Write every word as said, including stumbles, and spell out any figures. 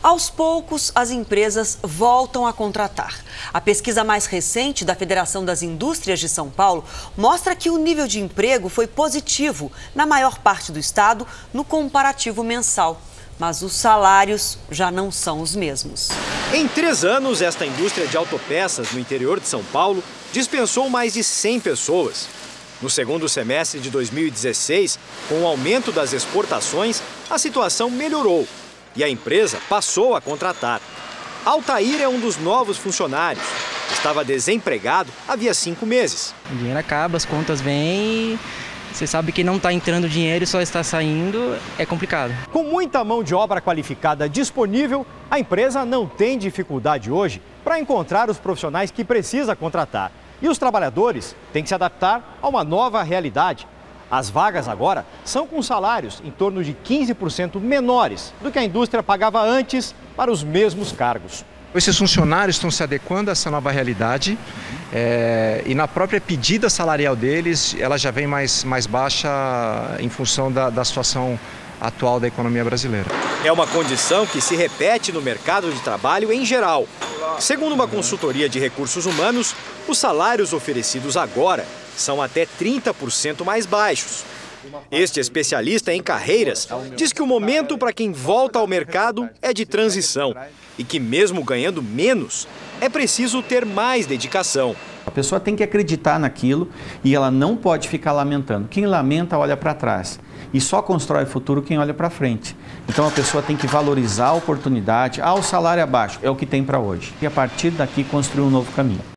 Aos poucos, as empresas voltam a contratar. A pesquisa mais recente da Federação das Indústrias de São Paulo mostra que o nível de emprego foi positivo na maior parte do estado no comparativo mensal. Mas os salários já não são os mesmos. Em três anos, esta indústria de autopeças no interior de São Paulo dispensou mais de cem pessoas. No segundo semestre de dois mil e dezesseis, com o aumento das exportações, a situação melhorou e a empresa passou a contratar. Altair é um dos novos funcionários. Estava desempregado havia cinco meses. O dinheiro acaba, as contas vêm. Você sabe que não está entrando dinheiro e só está saindo, é complicado. Com muita mão de obra qualificada disponível, a empresa não tem dificuldade hoje para encontrar os profissionais que precisa contratar. E os trabalhadores têm que se adaptar a uma nova realidade. As vagas agora são com salários em torno de quinze por cento menores do que a indústria pagava antes para os mesmos cargos. Esses funcionários estão se adequando a essa nova realidade é, e na própria pedida salarial deles, ela já vem mais, mais baixa em função da, da situação atual da economia brasileira. É uma condição que se repete no mercado de trabalho em geral. Segundo uma consultoria de recursos humanos, os salários oferecidos agora são até trinta por cento mais baixos. Este especialista em carreiras diz que o momento para quem volta ao mercado é de transição e que mesmo ganhando menos, é preciso ter mais dedicação. A pessoa tem que acreditar naquilo e ela não pode ficar lamentando. Quem lamenta olha para trás e só constrói futuro quem olha para frente. Então a pessoa tem que valorizar a oportunidade. Ah, o salário é baixo, é o que tem para hoje. E a partir daqui construir um novo caminho.